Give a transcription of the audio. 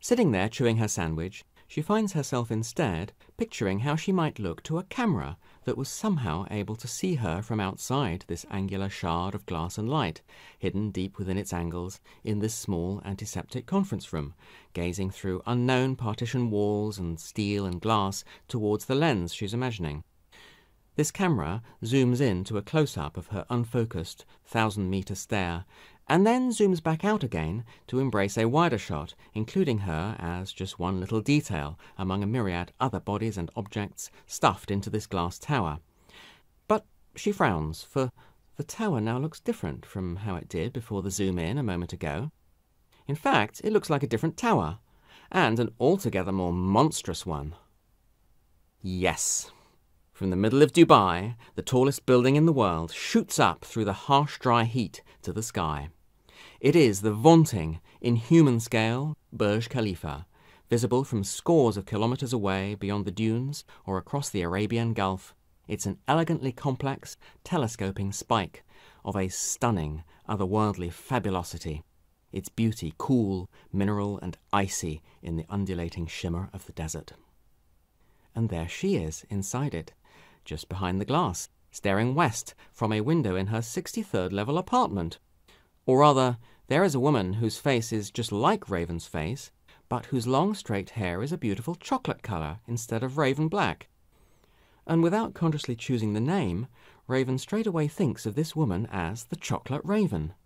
Sitting there chewing her sandwich, she finds herself instead picturing how she might look to a camera that was somehow able to see her from outside this angular shard of glass and light, hidden deep within its angles in this small antiseptic conference room, gazing through unknown partition walls and steel and glass towards the lens she's imagining. This camera zooms in to a close-up of her unfocused, thousand-metre stare, and then zooms back out again to embrace a wider shot, including her as just one little detail among a myriad other bodies and objects stuffed into this glass tower. But she frowns, for the tower now looks different from how it did before the zoom in a moment ago. In fact, it looks like a different tower, and an altogether more monstrous one. Yes. From the middle of Dubai, the tallest building in the world shoots up through the harsh, dry heat to the sky. It is the vaunting, inhuman-scaled Burj Khalifa, visible from scores of kilometres away beyond the dunes or across the Arabian Gulf. It's an elegantly complex, telescoping spike of a stunning, otherworldly fabulosity, its beauty cool, mineral and icy in the undulating shimmer of the desert. And there she is inside it, just behind the glass, staring west from a window in her 63rd level apartment. Or rather, there is a woman whose face is just like Raven's face, but whose long straight hair is a beautiful chocolate colour instead of raven black. And without consciously choosing the name, Raven straight away thinks of this woman as the Chocolate Raven.